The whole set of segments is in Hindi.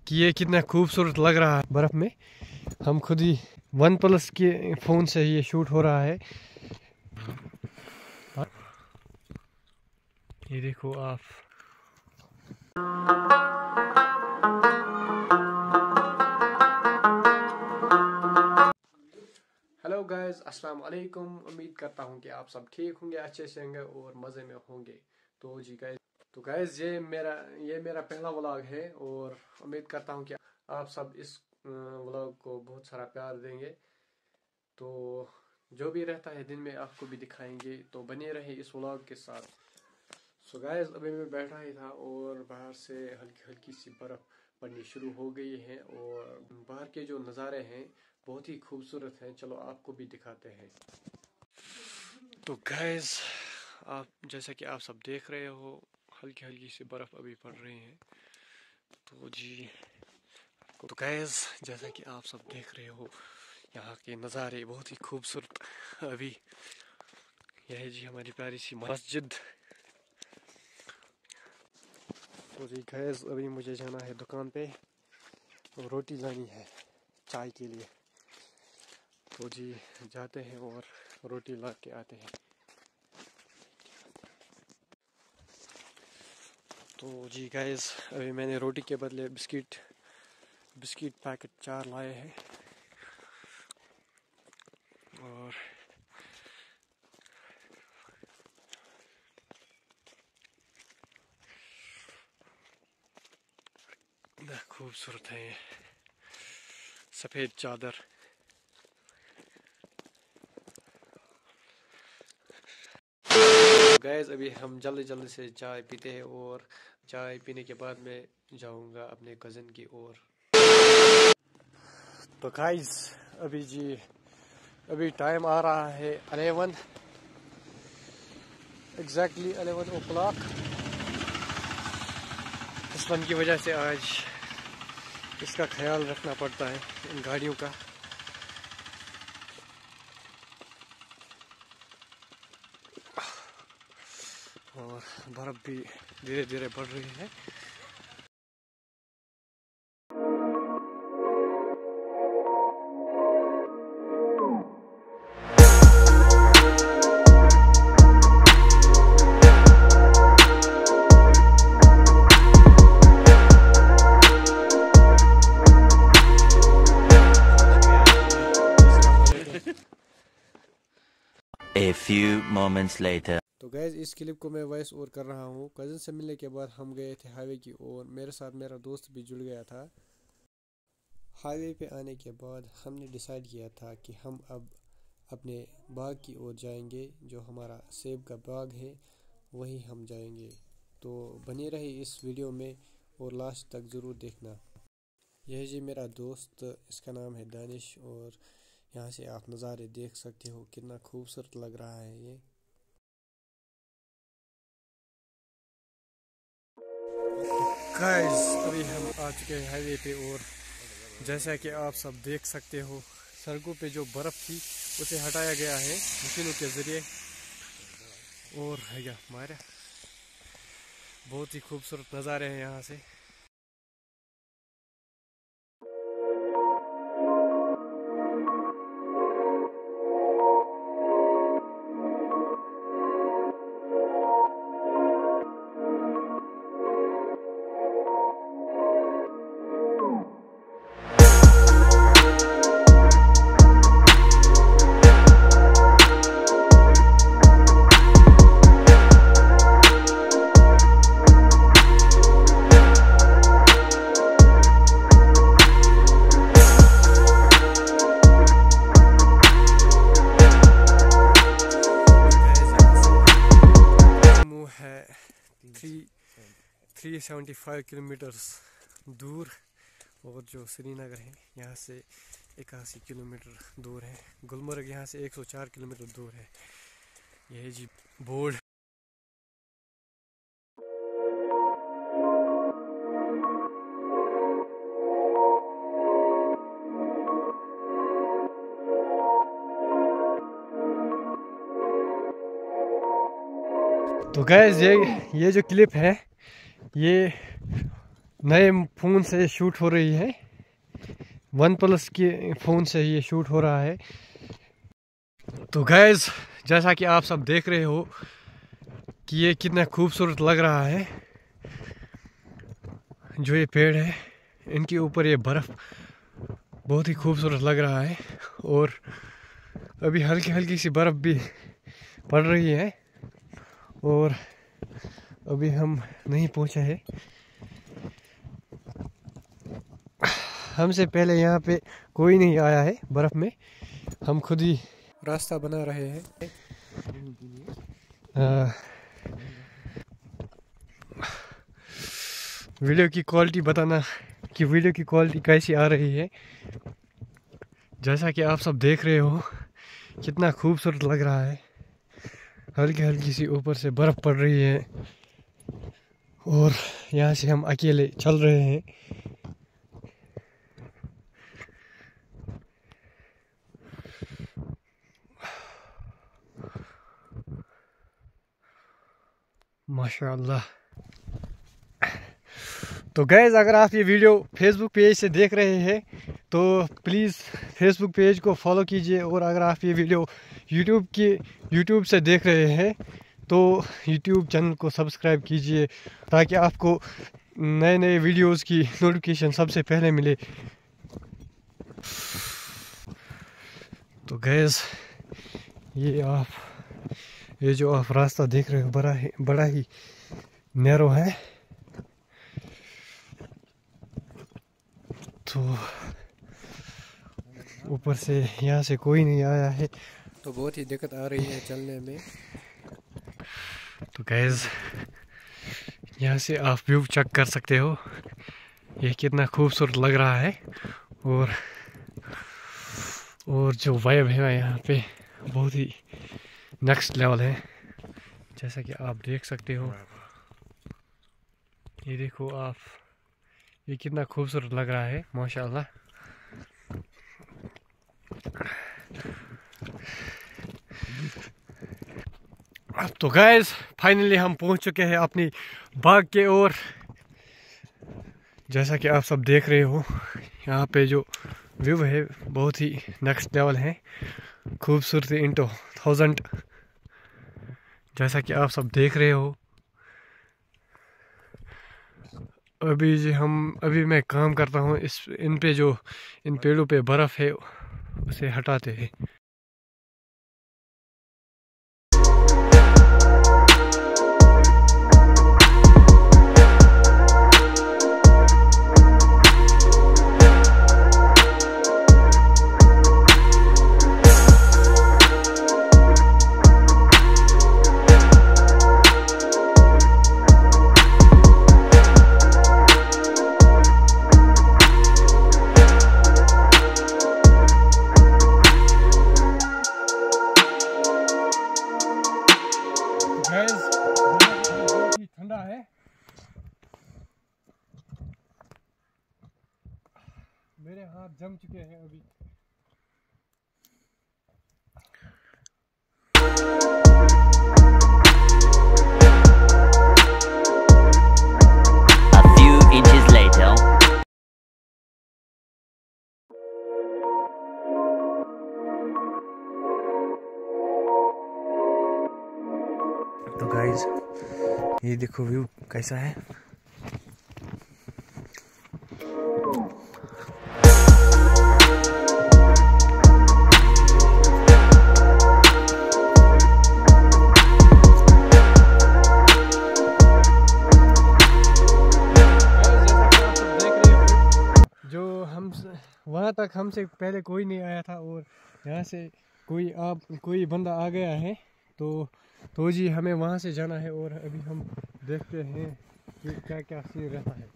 कि ये कितना खूबसूरत लग रहा है बर्फ़ में। हम खुद ही OnePlus के फ़ोन से ये शूट हो रहा है। ये देखो आप। हेलो गाइस, अस्सलाम वालेकुम। उम्मीद करता हूँ कि आप सब ठीक होंगे, अच्छे से होंगे और मज़े में होंगे। तो गाइस ये मेरा पहला व्लॉग है और उम्मीद करता हूँ कि आप सब इस व्लॉग को बहुत सारा प्यार देंगे। तो जो भी रहता है दिन में आपको भी दिखाएंगे, तो बने रहे इस व्लॉग के साथ। सो गाइस अभी मैं बैठा ही था और बाहर से हल्की हल्की सी बर्फ़ पड़नी शुरू हो गई है और बाहर के जो नज़ारे हैं बहुत ही खूबसूरत हैं। चलो आपको भी दिखाते हैं। तो गाइस आप जैसा कि आप सब देख रहे हो, हल्की हल्की सी बर्फ़ अभी पड़ रही है। तो गाइस जैसा कि आप सब देख रहे हो, यहाँ के नज़ारे बहुत ही खूबसूरत। अभी यह है जी हमारी प्यारी सी मस्जिद। तो जी गाइस अभी मुझे जाना है दुकान पे और रोटी लानी है चाय के लिए। तो जी जाते हैं और रोटी ला के आते हैं। तो जी गाइस अभी मैंने रोटी के बदले बिस्किट पैकेट 4 लाए हैं और कितना खूबसूरत है ये सफ़ेद चादर। गाइस अभी हम जल्दी से चाय पीते हैं और चाय पीने के बाद मैं जाऊंगा अपने कज़न की ओर। तो गाइस अभी टाइम आ रहा है 11 एग्जैक्टली 11 o'clock। मौसम की वजह से आज इसका ख्याल रखना पड़ता है इन गाड़ियों का। और बर्फ़ भी धीरे धीरे बढ़ रही है। A few moments later. तो गैस इस क्लिप को मैं वॉइस ओवर कर रहा हूँ। कज़न से मिलने के बाद हम गए थे हाईवे की ओर। मेरे साथ मेरा दोस्त भी जुड़ गया था। हाईवे पे आने के बाद हमने डिसाइड किया था कि हम अब अपने बाग की ओर जाएंगे। जो हमारा सेब का बाग है वहीं हम जाएंगे। तो बने रहे इस वीडियो में और लास्ट तक ज़रूर देखना। यह जी मेरा दोस्त, इसका नाम है दानिश और यहाँ से आप नज़ारे देख सकते हो कितना खूबसूरत लग रहा है ये। गाइस अभी हम आ चुके हैं हाईवे पे और जैसा कि आप सब देख सकते हो, सड़कों पे जो बर्फ़ थी उसे हटाया गया है मशीनों के ज़रिए। और है हमारे बहुत ही खूबसूरत नज़ारे हैं यहाँ से। है 375 किलोमीटर्स दूर और जो श्रीनगर है यहाँ से 81 किलोमीटर दूर है। गुलमर्ग यहाँ से 104 किलोमीटर दूर है। यह जी बोर्ड। तो गैस ये जो क्लिप है ये नए फ़ोन से शूट हो रही है। OnePlus के फ़ोन से ये शूट हो रहा है। तो गाइस, जैसा कि आप सब देख रहे हो कि ये कितना खूबसूरत लग रहा है। जो ये पेड़ है इनके ऊपर ये बर्फ़ बहुत ही खूबसूरत लग रहा है। और अभी हल्की हल्की सी बर्फ़ भी पड़ रही है। और अभी हम नहीं पहुंचे हैं। हमसे पहले यहाँ पे कोई नहीं आया है बर्फ़ में। हम खुद ही रास्ता बना रहे हैं। वीडियो की क्वालिटी बताना कि वीडियो की क्वालिटी कैसी आ रही है। जैसा कि आप सब देख रहे हो कितना खूबसूरत लग रहा है। हल्की हल्की सी ऊपर से बर्फ़ पड़ रही है और यहाँ से हम अकेले चल रहे हैं। माशाअल्लाह। तो गाइस, अगर आप ये वीडियो फेसबुक पेज से देख रहे हैं तो प्लीज़ फेसबुक पेज को फॉलो कीजिए। और अगर आप ये वीडियो यूट्यूब से देख रहे हैं तो यूट्यूब चैनल को सब्सक्राइब कीजिए ताकि आपको नए नए वीडियोस की नोटिफिकेशन सबसे पहले मिले। तो गाइस, ये जो आप रास्ता देख रहे हो बड़ा ही नैरो है। तो ऊपर से यहाँ से कोई नहीं आया है तो बहुत ही दिक्कत आ रही है चलने में। तो गाइस, यहाँ से आप व्यू चेक कर सकते हो ये कितना खूबसूरत लग रहा है। और जो वाइब है यहाँ पे बहुत ही नेक्स्ट लेवल है। जैसा कि आप देख सकते हो, ये देखो आप, ये कितना खूबसूरत लग रहा है माशाल्लाह। अब तो गाइस, फाइनली हम पहुंच चुके हैं अपनी बाग के ओर। जैसा कि आप सब देख रहे हो यहाँ पे जो व्यू है बहुत ही नेक्स्ट लेवल है। खूबसूरती इंटो 1000। जैसा कि आप सब देख रहे हो, अभी मैं काम करता हूँ इन पेड़ों पे बर्फ़ है उसे हटाते हैं। बहुत ही ठंडा है। मेरे हाथ जम चुके हैं अभी। A few inches later. तो गाइस, ये देखो व्यू कैसा है। वहाँ तक हमसे पहले कोई नहीं आया था और यहाँ से कोई बंदा आ गया है। तो जी हमें वहाँ से जाना है और अभी हम देखते हैं कि क्या क्या सीन रहता है।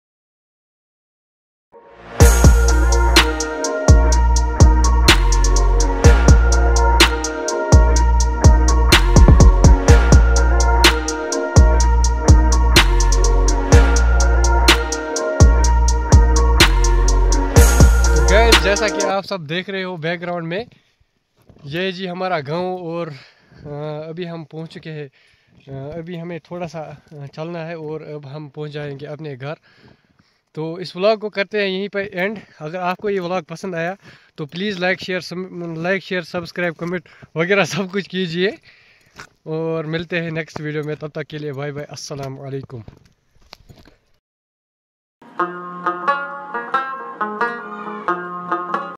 जैसा कि आप सब देख रहे हो बैकग्राउंड में, ये जी हमारा गांव और अभी हम पहुंच चुके हैं। अभी हमें थोड़ा सा चलना है और अब हम पहुंच जाएंगे अपने घर। तो इस व्लॉग को करते हैं यहीं पर एंड। अगर आपको ये व्लॉग पसंद आया तो please like share subscribe comment वगैरह सब कुछ कीजिए, और मिलते हैं नेक्स्ट वीडियो में। तब तक के लिए बाय बाय, अस्सलाम वालेकुम।